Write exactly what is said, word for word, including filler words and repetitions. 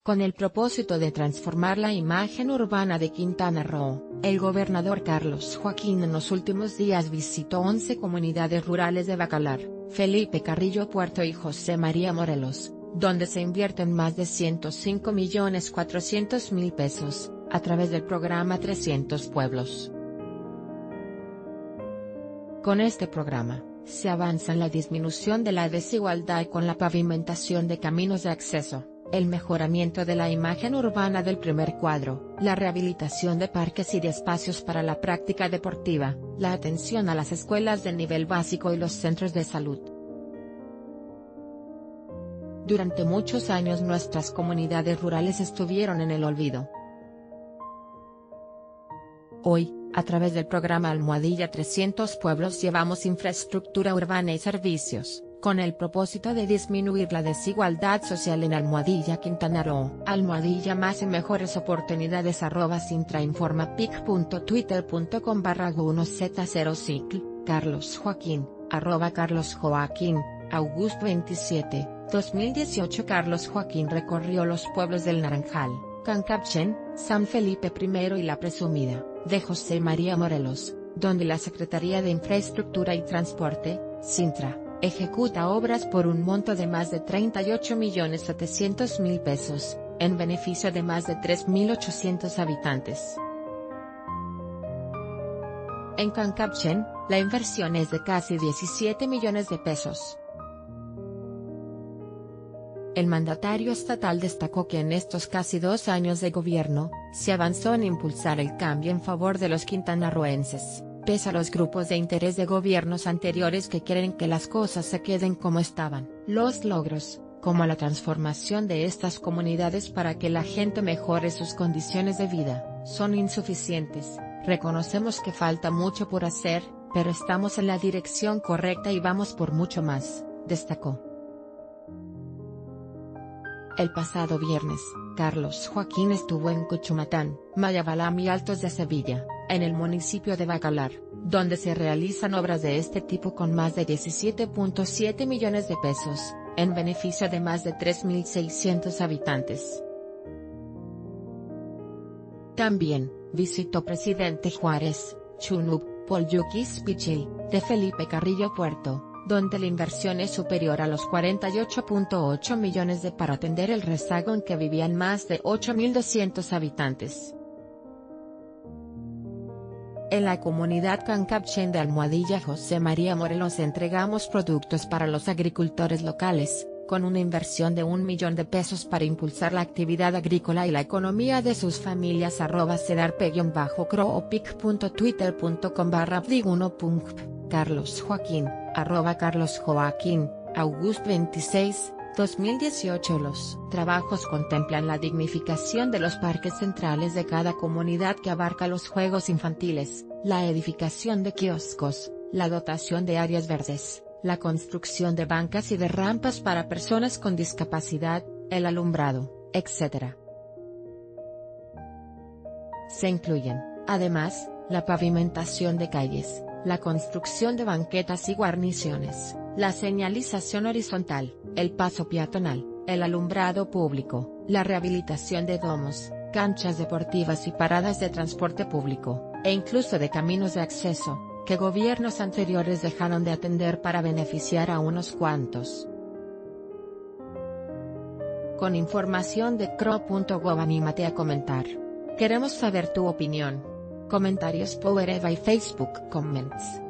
Con el propósito de transformar la imagen urbana de Quintana Roo, el gobernador Carlos Joaquín en los últimos días visitó once comunidades rurales de Bacalar, Felipe Carrillo Puerto y José María Morelos, donde se invierten más de ciento cinco millones cuatrocientos mil pesos, a través del programa trescientos Pueblos. Con este programa, se avanza en la disminución de la desigualdad con la pavimentación de caminos de acceso, el mejoramiento de la imagen urbana del primer cuadro, la rehabilitación de parques y de espacios para la práctica deportiva, la atención a las escuelas de nivel básico y los centros de salud. Durante muchos años nuestras comunidades rurales estuvieron en el olvido. Hoy, a través del programa Almohadilla trescientos Pueblos llevamos infraestructura urbana y servicios, con el propósito de disminuir la desigualdad social en Almohadilla Quintana Roo. Almohadilla más y mejores oportunidades arroba sintrainformapic.twitter.com barra uno z cero cicl, Carlos Joaquín, arroba Carlos Joaquín, August veintisiete, dos mil dieciocho. Carlos Joaquín recorrió los pueblos del Naranjal, Cancapchen, San Felipe primero y La Presumida, de José María Morelos, donde la Secretaría de Infraestructura y Transporte, Sintra, ejecuta obras por un monto de más de treinta y ocho millones setecientos mil pesos, en beneficio de más de tres mil ochocientos habitantes. En Cancapchen, la inversión es de casi diecisiete millones de pesos. El mandatario estatal destacó que en estos casi dos años de gobierno, se avanzó en impulsar el cambio en favor de los quintanarroenses, pese a los grupos de interés de gobiernos anteriores que quieren que las cosas se queden como estaban. Los logros, como la transformación de estas comunidades para que la gente mejore sus condiciones de vida, son insuficientes. Reconocemos que falta mucho por hacer, pero estamos en la dirección correcta y vamos por mucho más, destacó. El pasado viernes, Carlos Joaquín estuvo en Cuchumatán, Mayabalam y Altos de Sevilla, en el municipio de Bacalar, donde se realizan obras de este tipo con más de diecisiete punto siete millones de pesos, en beneficio de más de tres mil seiscientos habitantes. También, visitó Presidente Juárez, Chunub, Polyuquis Pichil, de Felipe Carrillo Puerto, donde la inversión es superior a los cuarenta y ocho punto ocho millones de para atender el rezago en que vivían más de ocho mil doscientos habitantes. En la comunidad Cancapchen de Almohadilla José María Morelos entregamos productos para los agricultores locales, con una inversión de un millón de pesos para impulsar la actividad agrícola y la economía de sus familias arroba cedarpe-croopic.twitter.com barra uno.p, Carlos Joaquín, arroba Carlos Joaquín, August veintiséis, dos mil dieciocho. Los trabajos contemplan la dignificación de los parques centrales de cada comunidad que abarca los juegos infantiles, la edificación de kioscos, la dotación de áreas verdes, la construcción de bancas y de rampas para personas con discapacidad, el alumbrado, etcétera. Se incluyen, además, la pavimentación de calles, la construcción de banquetas y guarniciones, la señalización horizontal, el paso peatonal, el alumbrado público, la rehabilitación de domos, canchas deportivas y paradas de transporte público, e incluso de caminos de acceso, que gobiernos anteriores dejaron de atender para beneficiar a unos cuantos. Con información de C R O punto gov anímate a comentar. Queremos saber tu opinión. Comentarios Power Eva y Facebook Comments.